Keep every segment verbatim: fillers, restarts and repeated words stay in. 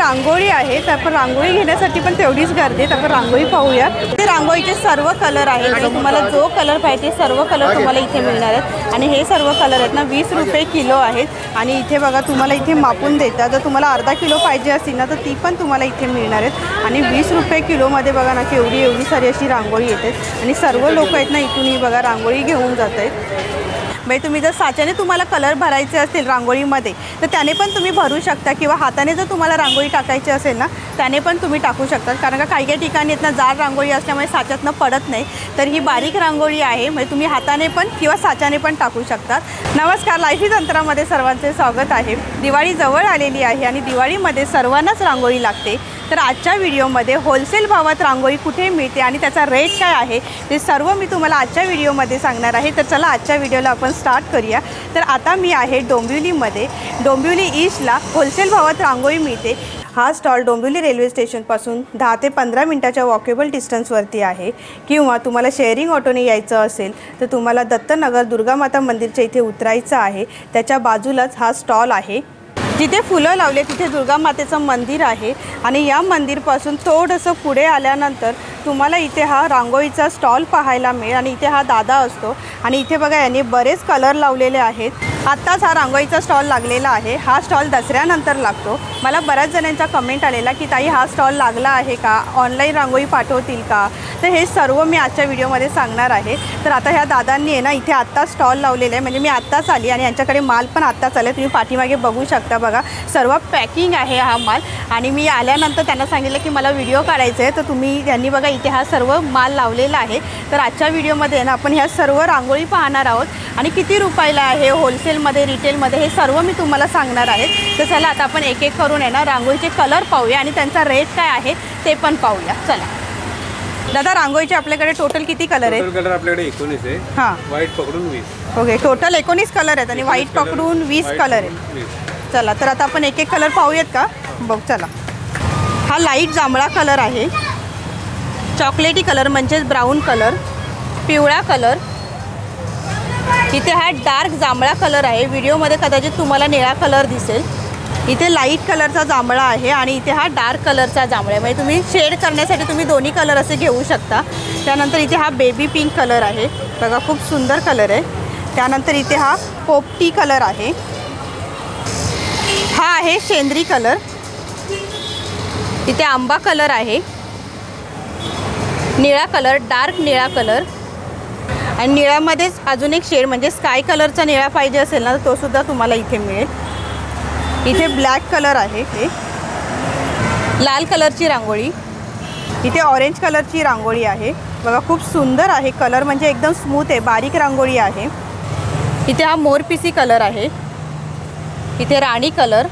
रांगोळी आहे, तर आपण रांगोळी घेण्यासाठी पण तेवढीच गर्दी आहे. आपण रांगोळी पाहूया. ते रांगोळीचे सर्व कलर आहेत आणि तुम्हाला जो कलर पाहिजे सर्व कलर तुम्हाला इथे मिळणार आहेत. आणि हे सर्व कलर आहेत ना वीस रुपये किलो आहेत. आणि इथे बघा तुम्हाला इथे मापून देतात. जर तुम्हाला अर्धा किलो पाहिजे असतील ना तर ती पण तुम्हाला इथे मिळणार आहेत. आणि वीस रुपये किलोमध्ये बघा ना केवढी एवढी सारी अशी रांगोळी येते. आणि सर्व लोक आहेत ना इथूनही बघा रांगोळी घेऊन जात आहेत. म्हणजे तुम्ही जर साच्याने तुम्हाला कलर भरायचे असतील रांगोळीमध्ये तर त्याने पण तुम्ही भरू शकता, किंवा हाताने जर तुम्हाला रांगोळी टाकायची असेल ना त्याने पण तुम्ही टाकू शकता. कारण का काही काही ठिकाणी आहेत ना जाड रांगोळी असल्यामुळे साच्यातनं पडत नाही. तर ही बारीक रांगोळी आहे, म्हणजे तुम्ही हाताने पण किंवा साच्याने पण टाकू शकतात. नमस्कार, लाईफी तंत्रामध्ये सर्वांचे स्वागत आहे. दिवाळी जवळ आलेली आहे आणि दिवाळीमध्ये सर्वांनाच रांगोळी लागते. तर आजच्या व्हिडिओमध्ये होलसेल भावात रांगोळी कुठे मिळते आणि त्याचा रेट काय आहे ते सर्व मी तुम्हाला आजच्या व्हिडिओमध्ये सांगणार आहे. तर चला आजच्या व्हिडिओला आपण स्टार्ट करूया. तर आता मी आहे डोंबिवलीमध्ये. डोंबिवली ईस्टला होलसेल भावात रांगोळी मिळते. हा स्टॉल डोंबिवली रेल्वे स्टेशनपासून दहा ते पंधरा मिनटाच्या वॉकेबल डिस्टन्सवरती आहे. किंवा तुम्हाला शेअरिंग ऑटोने यायचं असेल तर तुम्हाला दत्तनगर दुर्गामाता मंदिरच्या इथे उतरायचं आहे. त्याच्या बाजूलाच हा स्टॉल आहे. जिथे फुलं लावले तिथे दुर्गा मातेचं मंदिर आहे. आणि या मंदिरपासून थोडंसं पुढे आल्यानंतर तुम्हाला इथे हा रांगोळीचा स्टॉल पाहायला मिळेल. आणि इथे हा दादा असतो. आणि इथे बघा यांनी बरेच कलर लावलेले आहेत. आत्ताच हा रांगोळीचा स्टॉल लागलेला आहे. हा स्टॉल दसऱ्यानंतर लागतो. मला बऱ्याच जणांचा कमेंट आलेला की ताई हा स्टॉल लागला आहे का, ऑनलाईन रांगोळी पाठवतील का. तर हे सर्व मी आजच्या व्हिडिओमध्ये सांगणार आहे. तर आता ह्या दादांनी आहे ना इथे आत्ता स्टॉल लावलेला आहे. म्हणजे मी आत्ताच आली आणि यांच्याकडे माल पण आत्ताच आले. तुम्ही पाठीमागे बघू शकता बघा सर्व पॅकिंग आहे हा माल. आणि मी आल्यानंतर त्यांना सांगितलं की मला व्हिडिओ काढायचा आहे. तर तुम्ही त्यांनी बघा इथे हा सर्व माल लावलेला आहे. तर आजच्या व्हिडिओमध्ये ना आपण ह्या सर्व रांगोळी पाहणार आहोत. आणि किती रुपयाला आहे, होलसेलमध्ये रिटेलमध्ये, हे सर्व मी तुम्हाला सांगणार आहे. तर चला आता आपण एक एक करून आहे ना रांगोळीचे कलर पाहूया आणि त्यांचा रेट काय आहे ते पण पाहूया. चला दादा, रांगोळीचे आपल्याकडे टोटल किती कलर आहेत? कलर आपल्याकडे एकोणीस आहे. हां, व्हाईट पकडून वीस. ओके, टोटल एकोणीस कलर आहेत आणि व्हाईट पकडून वीस कलर आहेत. चला तर आता आपण एक एक कलर पाहूयात का. बघ चला, हा लाईट जांभळा कलर आहे. चॉकलेटी कलर म्हणजेच ब्राऊन कलर. पिवळा कलर. इथे हा डार्क जांभळा कलर आहे. व्हिडिओमध्ये कदाचित तुम्हाला निळा कलर दिसेल. इथे लाईट कलरचा जांभळा आहे आणि इथे हा डार्क कलरचा जांभळा आहे. म्हणजे तुम्ही शेड करण्यासाठी तुम्ही दोन्ही कलर असे घेऊ शकता. त्यानंतर इथे हा बेबी पिंक कलर आहे. बघा खूप सुंदर कलर आहे. त्यानंतर इथे हा पोपटी कलर आहे. हा आहे शेंद्री कलर. इथे आंबा कलर आहे. निळा कलर, डार्क निळा कलर. आणि निळ्यामध्येच अजून एक शेड म्हणजे स्काय कलरचा निळा पाहिजे असेल ना तर तो सुद्धा तुम्हाला इथे मिळेल. इथे ब्लॅक कलर आहे. हे लाल कलरची रांगोळी. इथे ऑरेंज कलरची रांगोळी आहे. बघा खूप सुंदर आहे. कलर म्हणजे एकदम स्मूथ आहे. बारीक रांगोळी आहे. इथे हा मोरपिसी कलर आहे. इथे राणी कलर.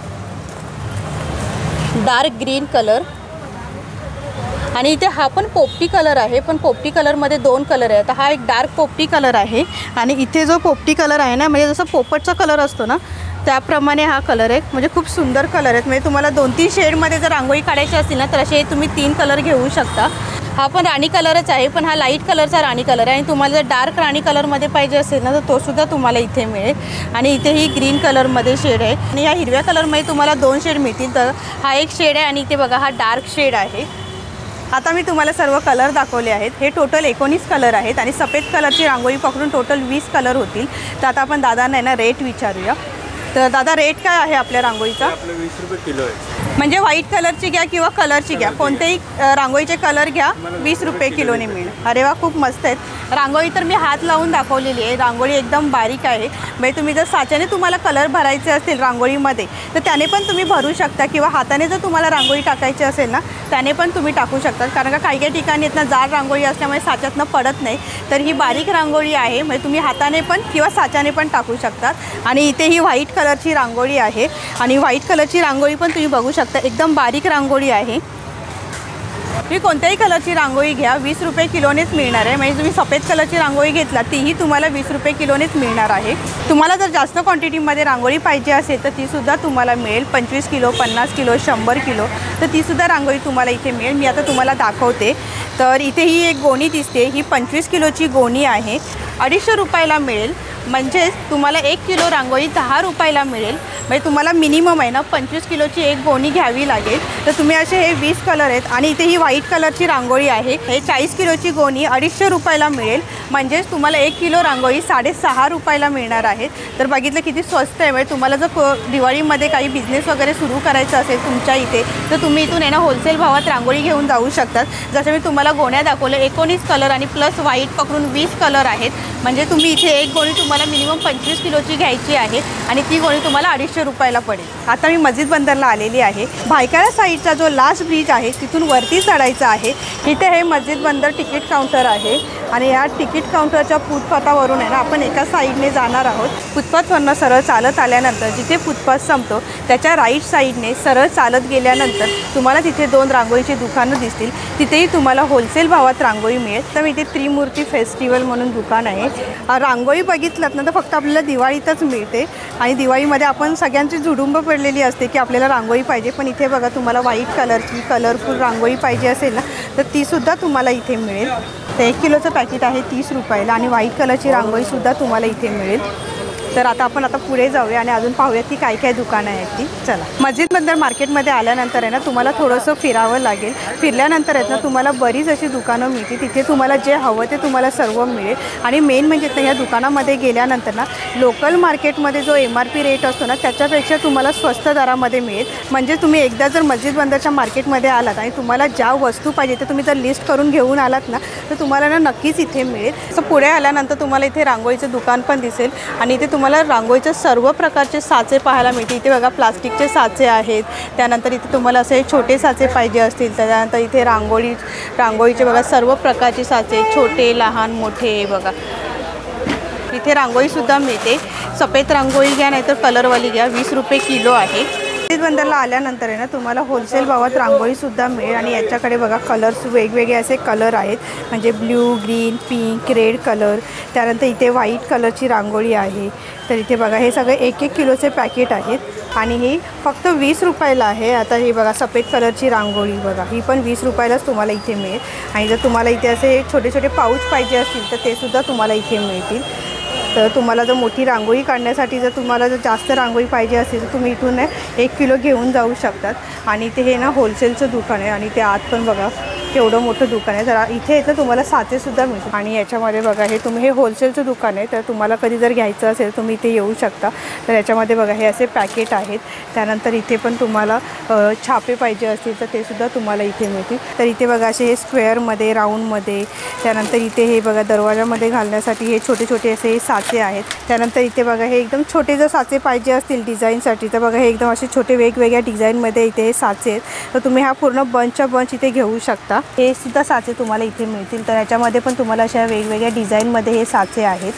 Dark green colour. आणि इथे हा पण पोपटी कलर आहे. पण पोपटी कलरमध्ये दोन कलर आहे. तर हा एक डार्क पोपटी कलर आहे. आणि इथे जो पोपटी कलर आहे ना म्हणजे जसं पोपटचा कलर असतो ना त्याप्रमाणे हा कलर आहे. म्हणजे खूप सुंदर कलर आहेत. म्हणजे तुम्हाला दोन तीन शेडमध्ये जर रांगोळी काढायची असतील ना तर असे तुम्ही तीन कलर घेऊ शकता. हा पण राणी कलरच आहे. पण हा लाईट कलरचा राणी कलर आहे. आणि तुम्हाला जर डार्क राणी कलरमध्ये पाहिजे असेल ना तर तो सुद्धा तुम्हाला इथे मिळेल. आणि इथे ही ग्रीन कलरमध्ये शेड आहे. आणि या हिरव्या कलरमध्ये तुम्हाला दोन शेड मिळतील. तर हा एक शेड आहे आणि इथे बघा हा डार्क शेड आहे. आता मी तुम्हाला सर्व कलर दाखवले आहेत. हे टोटल एकोणीस कलर आहेत आणि सफेद कलरची रांगोळी पकडून टोटल वीस कलर होतील. तर आता आपण दादांना आहे ना रेट विचारूया. तर दादा रेट काय आहे आपल्या रांगोळीचा? आपलं वीस रुपये किलो आहे. म्हणजे व्हाईट कलरची घ्या किंवा कलरची घ्या, कोणतेही रांगोळीचे कलर घ्या, वीस रुपये किलोने मिळेल. अरे वा, खूप मस्त आहेत. रांगोळी तर मी हात लावून दाखवलेली आहे. रांगोळी एकदम बारीक आहे. म्हणजे तुम्ही जर साच्याने तुम्हाला कलर भरायचे असतील रांगोळीमध्ये तर त्याने पण तुम्ही भरू शकता, किंवा हाताने जर तुम्हाला रांगोळी टाकायची असेल ना त्याने पण तुम्ही टाकू शकता. कारण का काही काही ठिकाणी आहेत ना जाड रांगोळी असल्यामुळे साच्यातनं पडत नाही. तर ही बारीक रांगोळी आहे. म्हणजे तुम्ही हाताने पण किंवा साच्याने पण टाकू शकतात. आणि इथे ही व्हाईट कलरची रांगोळी आहे. आणि व्हाईट कलरची रांगोळी पण तुम्ही बघू शकता. एकदम बारीक रांगोळी आहे. तुम्ही कोणत्याही कलरची रांगोळी घ्या, वीस रुपये किलोनेच मिळणार आहे. म्हणजे तुम्ही सफेद कलरची रांगोळी घेतला तीही तुम्हाला वीस रुपये किलोनेच मिळणार आहे. तुम्हाला जर जास्त क्वांटिटीमध्ये रांगोळी पाहिजे असेल तर तीसुद्धा तुम्हाला मिळेल. पंचवीस किलो, पन्नास किलो, शंभर किलो तर तीसुद्धा रांगोळी तुम्हाला इथे मिळेल. मी आता तुम्हाला दाखवते. तर इथे ही एक गोणी दिसते. ही पंचवीस किलोची गोणी आहे. अडीचशे रुपयाला मिळेल. म्हणजेच तुम्हाला एक किलो रांगोळी दहा रुपयाला मिळेल. म्हणजे तुम्हाला मिनिमम आहे ना पंचवीस किलोची एक गोणी घ्यावी लागेल। तर तुम्ही असे हे वीस कलर आहेत आणि इथे ही व्हाईट कलरची रांगोळी आहे। हे चाळीस किलोची गोणी अडीचशे रुपयाला मिळेल, म्हणजेच तुम्हाला एक किलो रांगोळी साडेसहा रुपयाला मिळणार आहे। तर बघितलं किती स्वस्त आहे। म्हणजे तुम्हाला जर दिवाळीमध्ये काही बिझनेस वगैरे सुरू करायचं असेल तुमच्या इथे, तर तुम्ही इथून आहे ना होलसेल भावात रांगोळी घेऊन जाऊ शकतात। जसं मी तुम्हाला गोण्या दाखवलं एकोणीस कलर आणि प्लस व्हाईट पकडून वीस कलर आहेत, म्हणजे तुम्ही इथे एक गोणी तुम्हाला मिनिमम पंचवीस किलोची घ्यायची आहे आणि ती गोणी तुम्हाला अडीचशे रुपयाला पडेल। आता मी मस्जिद बंदरला आलेली आहे। भायखळा साईडचा जो लास्ट ब्रिज आहे तिथून वरती चढायचं आहे। इथे हे मस्जिद बंदर तिकीट काउंटर आहे आणि या तिकीट काउंटरच्या फुटपाथावरून आहे ना आपण एका साईडने जाणार आहोत। फुटपाथवरनं सरळ चालत आल्यानंतर जिथे फुटपाथ संपतो त्याच्या राईट साईडने सरळ चालत गेल्यानंतर तुम्हाला तिथे दोन रांगोळीची दुकानं दिसतील, तिथेही तुम्हाला होलसेल भावात रांगोळी मिळेल। तर इथे त्रिमूर्ती फेस्टिवल म्हणून दुकान आहे। रांगोळी बघितलं ना तर फक्त आपल्याला दिवाळीतच मिळते आणि दिवाळीमध्ये आपण सगळ्यांची झुडुंब पडलेली असते की आपल्याला रांगोळी पाहिजे, पण इथे बघा तुम्हाला व्हाईट कलरची कलरफुल रांगोळी पाहिजे असेल ना तर तीसुद्धा तुम्हाला इथे मिळेल। तर एक किलोचं पॅकेट आहे तीस रुपयाला आणि व्हाईट कलरची रांगोळीसुद्धा तुम्हाला इथे मिळेल। तर आता आपण आता पुढे जाऊया आणि अजून पाहूयात की काय काय दुकानं आहेत ती। चला, मस्जिद बंदर मार्केटमध्ये आल्यानंतर आहे ना तुम्हाला थोडंसं फिरावं लागेल। फिरल्यानंतर आहेत ना तुम्हाला बरीच अशी दुकानं मिळतील, तिथे तुम्हाला जे हवं ते तुम्हाला सर्व मिळेल। आणि मेन म्हणजे तर ह्या दुकानामध्ये गेल्यानंतर ना लोकल मार्केटमध्ये जो एम आर पी रेट असतो ना त्याच्यापेक्षा तुम्हाला स्वस्त दरामध्ये मिळेल। म्हणजे तुम्ही एकदा जर मस्जिद बंदरच्या मार्केटमध्ये आलात आणि तुम्हाला ज्या वस्तू पाहिजे ते तुम्ही जर लिस्ट करून घेऊन आलात ना तर तुम्हाला ना नक्कीच इथे मिळेल। असं पुढे आल्यानंतर तुम्हाला इथे रांगोळीचं दुकान पण दिसेल आणि इथे तुम्हाला रांगोळीचे सर्व प्रकारचे साचे पाहायला मिळतील। इथे बघा प्लास्टिकचे साचे आहेत, त्यानंतर इथे तुम्हाला असे छोटे साचे पाहिजे असतील त्यानंतर इथे रांगोळी रांगोळीचे बघा सर्व प्रकारचे साचे, छोटे लहान मोठे बघा। इथे रांगोळीसुद्धा मिळते, सफेद रांगोळी घ्या नाहीतर कलरवाली घ्या, वीस रुपये किलो आहे। मस्जिद बंदरला आल्यानंतर आहे ना तुम्हाला होलसेल भावात रांगोळीसुद्धा मिळेल आणि याच्याकडे बघा कलर्स वेगवेगळे असे कलर आहेत, म्हणजे blue, green, pink, red colour. त्यानंतर इथे व्हाईट कलरची रांगोळी आहे। तर इथे बघा हे सगळे एक एक किलोचे पॅकेट आहेत आणि ही फक्त वीस रुपयाला आहे। आता ही बघा सफेद कलरची रांगोळी बघा, ही पण वीस रुपयालाच तुम्हाला इथे मिळेल। आणि जर तुम्हाला इथे असे छोटे छोटे पाऊच पाहिजे असतील तर ते सुद्धा तुम्हाला इथे मिळतील। तर तुम्हाला जर मोठी रांगोळी काढण्यासाठी जर तुम्हाला जर जास्त रांगोळी पाहिजे असेल तर तुम्ही इथून एक किलो घेऊन जाऊ शकतात। आणि ते हे ना होलसेलचं दुकान आहे आणि ते आत पण बघा केवढं मोठं दुकान आहे। तर इथे येतं तुम्हाला साचेसुद्धा मिळतात आणि याच्यामध्ये बघा हे तुम्ही हे होलसेलचं दुकान आहे, तर तुम्हाला कधी जर घ्यायचं असेल तुम्ही इथे येऊ शकता। तर याच्यामध्ये बघा हे असे पॅकेट आहेत। त्यानंतर इथे पण तुम्हाला छापे पाहिजे असतील तर ते सुद्धा तुम्हाला इथे मिळतील। तर इथे बघा असे हे स्क्वेअरमध्ये, राऊंडमध्ये, त्यानंतर इथे हे बघा दरवाजामध्ये घालण्यासाठी हे छोटे छोटे असे साचे आहेत। त्यानंतर इथे बघा हे एकदम छोटे जर साचे पाहिजे असतील डिझाईनसाठी तर बघा हे एकदम असे छोटे वेगवेगळ्या डिझाईनमध्ये इथे हे साचे आहेत, तर तुम्ही हा पूर्ण बंचच्या बंच इथे घेऊ शकता। हे सुद्धा साचे तुम्हाला इथे मिळतील। तर याच्यामध्ये पण तुम्हाला अशा वेगवेगळ्या डिझाईनमध्ये हे साचे आहेत।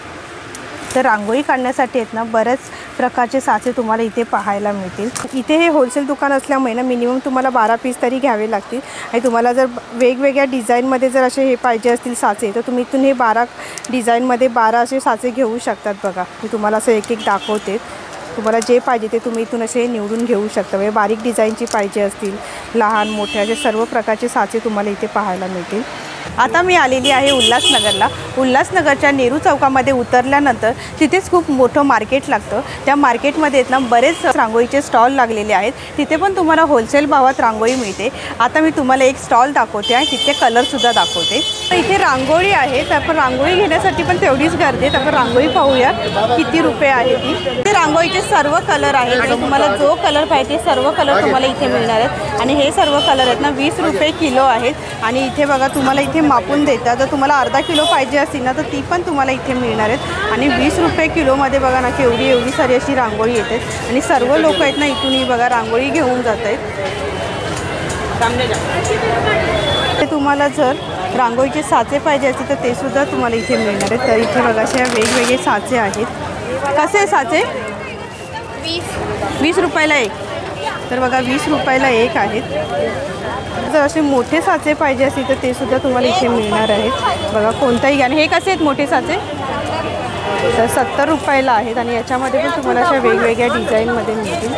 तर रांगोळी काढण्यासाठी आहेत ना बरेच प्रकारचे साचे तुम्हाला इथे पाहायला मिळतील। इथे हे होलसेल दुकान असल्यामुळे ना मिनिमम तुम्हाला बारा पीस तरी घ्यावे लागतील आणि तुम्हाला जर वेगवेगळ्या डिझाईनमध्ये जर असे हे पाहिजे असतील साचे तर तुम्ही इथून हे बारा डिझाईनमध्ये बारा असे साचे घेऊ शकतात। बघा मी तुम्हाला असं एक एक दाखवते, तुम्हाला जे पाहिजे ते तुम्ही इथून असे निवडून घेऊ शकता। म्हणजे बारीक डिझाईनची पाहिजे असतील, लहान मोठे असे सर्व प्रकारचे साचे तुम्हाला इथे पाहायला मिळतील। आता मी आलेली आहे उल्हासनगरला। उल्हासनगरच्या नेहरू चौकामध्ये उतरल्यानंतर तिथेच खूप मोठं मार्केट लागतं। त्या मार्केटमध्ये आहेत ना बरेच रांगोळीचे स्टॉल लागलेले आहेत, तिथे पण तुम्हाला होलसेल भावात रांगोळी मिळते। आता मी तुम्हाला एक स्टॉल दाखवते आणि तिथे कलरसुद्धा दाखवते। तर इथे रांगोळी आहे, तर आपण रांगोळी घेण्यासाठी पण तेवढीच गर्दी आहे। आपण रांगोळी पाहूया किती रुपये आहे ती। ते रांगोळीचे सर्व कलर आहेत आणि तुम्हाला जो कलर पाहिजे सर्व कलर तुम्हाला इथे मिळणार आहेत आणि हे सर्व कलर आहेत ना वीस रुपये किलो आहेत। आणि इथे बघा तुम्हाला इथे मापून देतात, जर तुम्हाला अर्धा किलो पाहिजे असतील ना तर ती पण तुम्हाला इथे मिळणार आहेत। आणि वीस रुपये किलोमध्ये बघा ना केवढी एवढी सारी अशी रांगोळी येते आणि सर्व लोक आहेत ना इथूनही बघा रांगोळी घेऊन जात आहेत। ते तुम्हाला जर रांगोळीचे साचे पाहिजे असतील तर ते सुद्धा तुम्हाला इथे मिळणार आहेत। तर इथे बघा असे वेगवेगळे साचे आहेत। कसे साचे? वीस वीस रुपयाला एक। तर बघा वीस रुपयाला एक आहेत। जर असे मोठे साचे पाहिजे असतील तर ते सुद्धा तुम्हाला इथे मिळणार आहेत। बघा कोणताही घ्या। हे कसे आहेत मोठे साचे? तर सत्तर रुपयाला आहेत आणि याच्यामध्ये पण तुम्हाला अशा वेगवेगळ्या डिझाईनमध्ये मिळतील।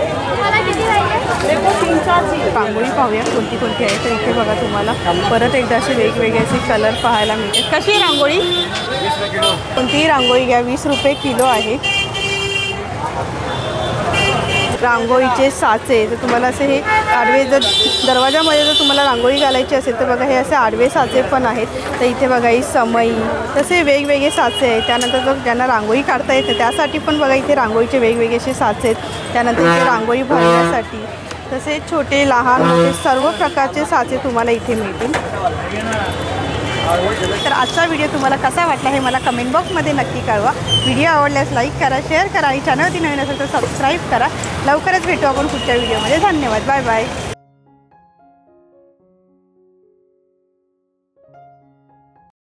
रांगोळी पाहूया कोणती कोणती आहे। तर इथे बघा तुम्हाला परत एकदा असे वेगवेगळे असे कलर पाहायला मिळतील। कशी रांगोळी? कोणतीही रांगोळी घ्या, वीस रुपये किलो आहे। रांगोळीचे साचे. तर तुम्हाला असे हे आडवे जर दरवाजामध्ये जर तुम्हाला रांगोळी घालायची असेल तर बघा हे असे आडवे साचे पण आहेत. तर इथे बघा ही समई तसे वेगवेगळे साचे आहेत. त्यानंतर जर ज्यांना रांगोळी काढता येते त्यासाठी पण बघा इथे रांगोळीचे वेगवेगळे असे साचे आहेत. त्यानंतर इथे रांगोळी भरण्यासाठी तसे छोटे लहान मोठे सर्व प्रकारचे साचे तुम्हाला इथे मिळतील. तर आजचा व्हिडिओ तुम्हाला कसा वाटला हे मला कमेंट बॉक्समध्ये नक्की कळवा. व्हिडिओ आवडल्यास लाईक करा, शेअर करा आणि चॅनलवरती नवीन असेल तर सबस्क्राईब करा. लवकरच भेटू आपण पुढच्या व्हिडिओमध्ये. धन्यवाद. Bye bye.